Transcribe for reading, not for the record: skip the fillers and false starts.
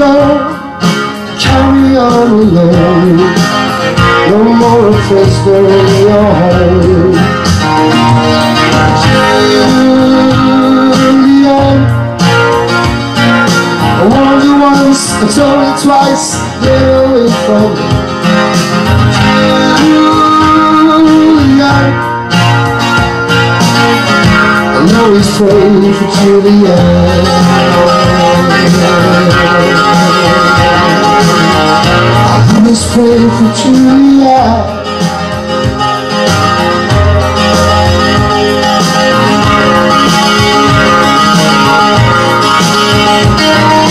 don't carry on alone. No more a prisoner in your home. Julian, I warned you once, I told you twice, get away from me. Julian, I know he's praying for Julian. Let's pray for Julia.